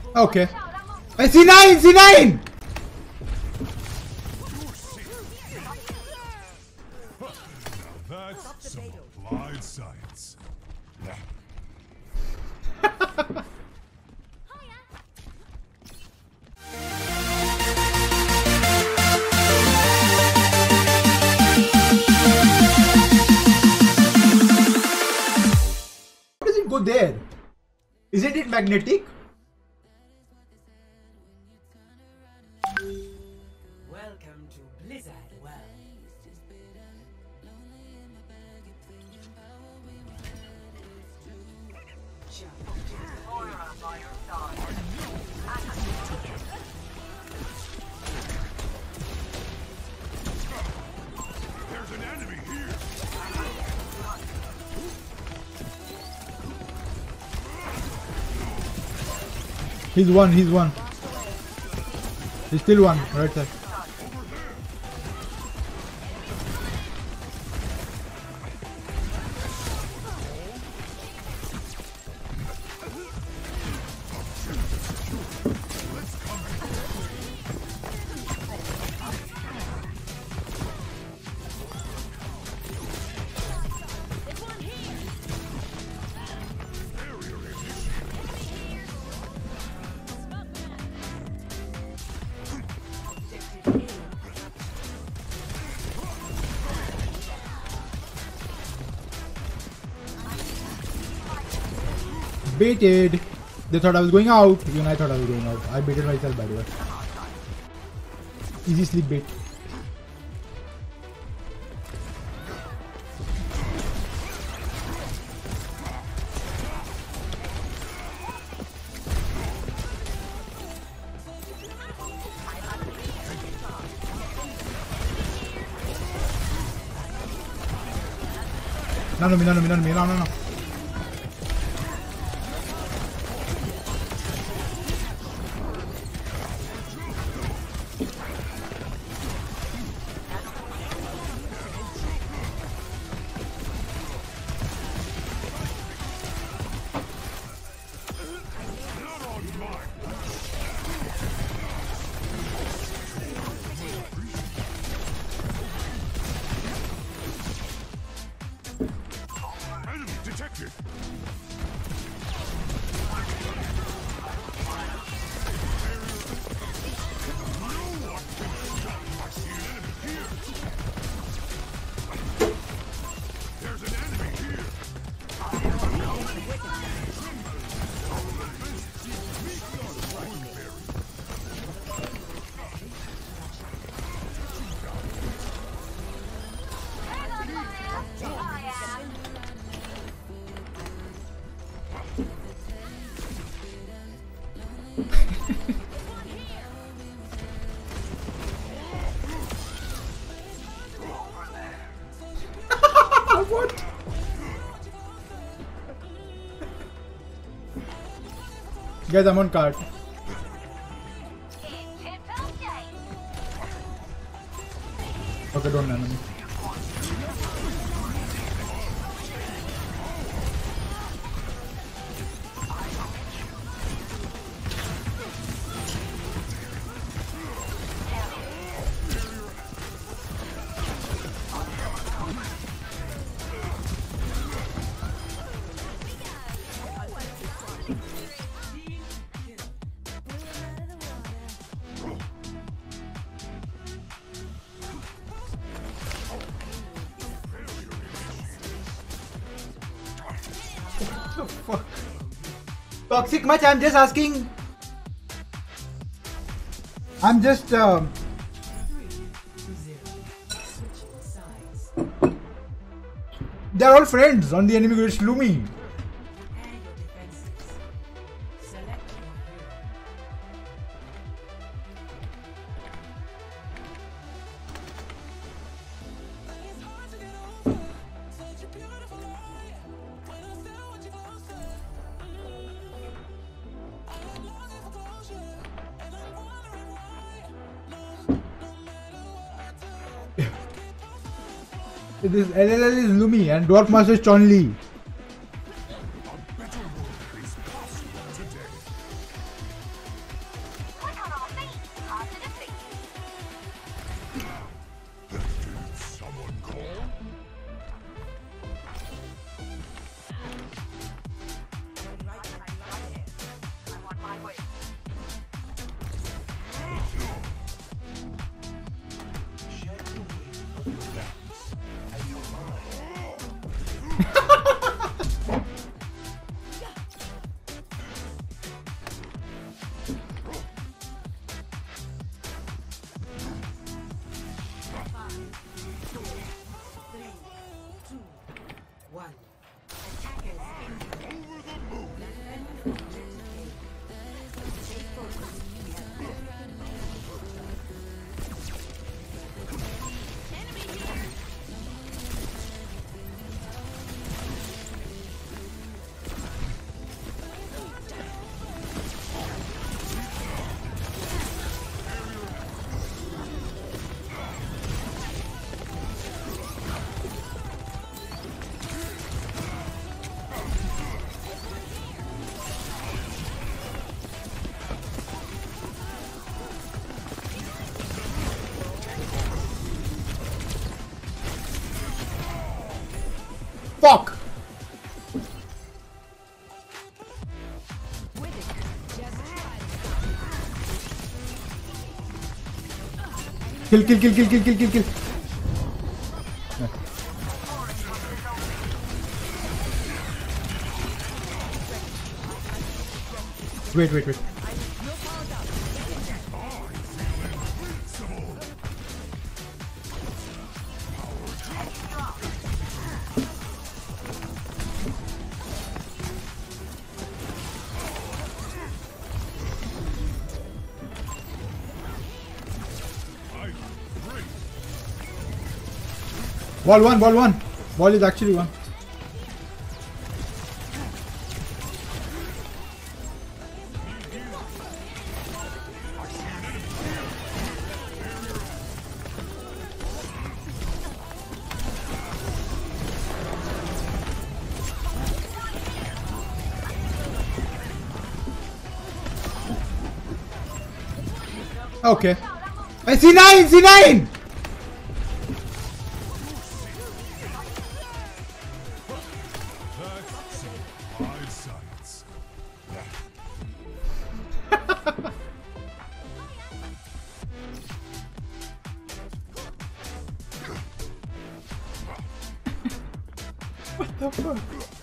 Okay. Hey, C9! C9! That's some applied science. How does it go there? Isn't it magnetic? Welcome to Blizzard World. There's an enemy here. He's one, he's one. He's still one, right side. Baited. They thought I was going out. Even I thought I was going out. I baited myself, by the way. Easy sleep bait. No. Enemy detected. There's an enemy here. What? Guys, I'm on cart. Okay, don't nano me. What the fuck? Toxic much? I'm just asking. I'm just they're all friends on the enemy grid. Slew me. This LLL is Lumi and Dwarf Master is Chun-Li. A better world is possible today. Fuck! Kill. Wait. Wall one. Wall is actually one. Okay. Hey, C9! Applied science. What the fuck?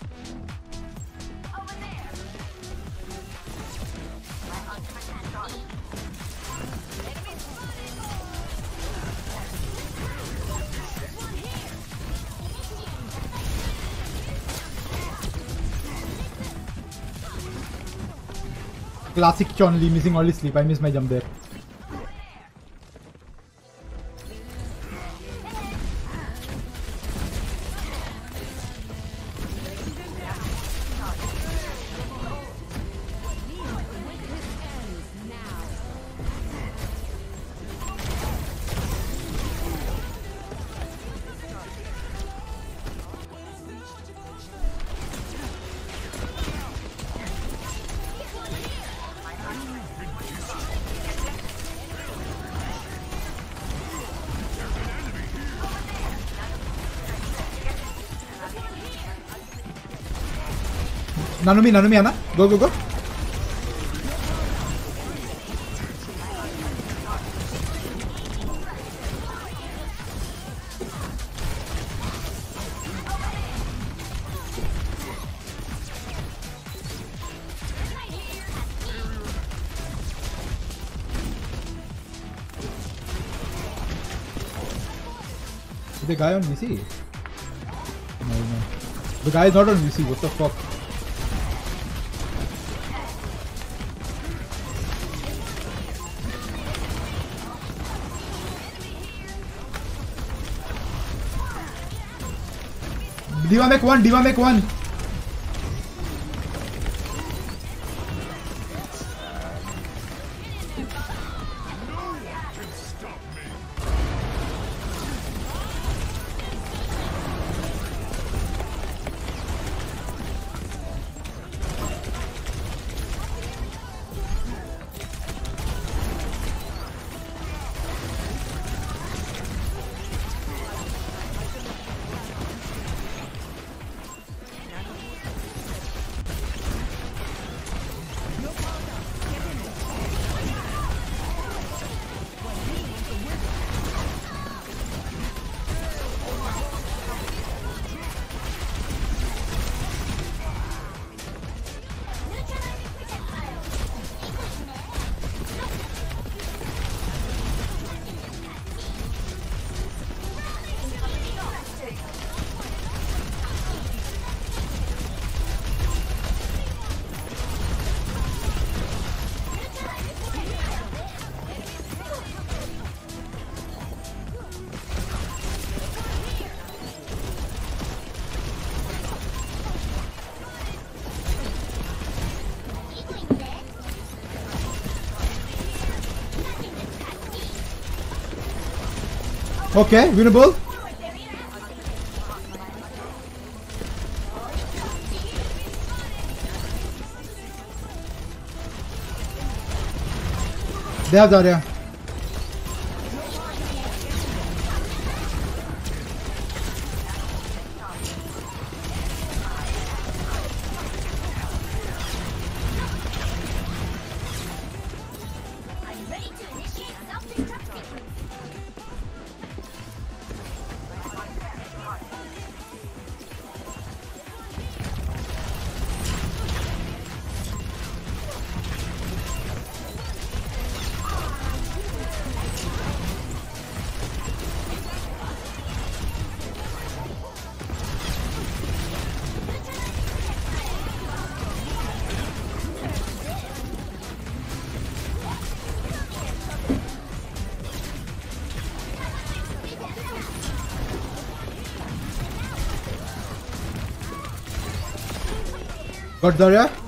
Classic Chun-Li missing all his sleep. I missed my jump there. Nanumi, Anna. Go. The guy on VC? No. The guy is not on VC, what the fuck? Diva make one. Okay, winnable. They have Zarya. Got Zarya.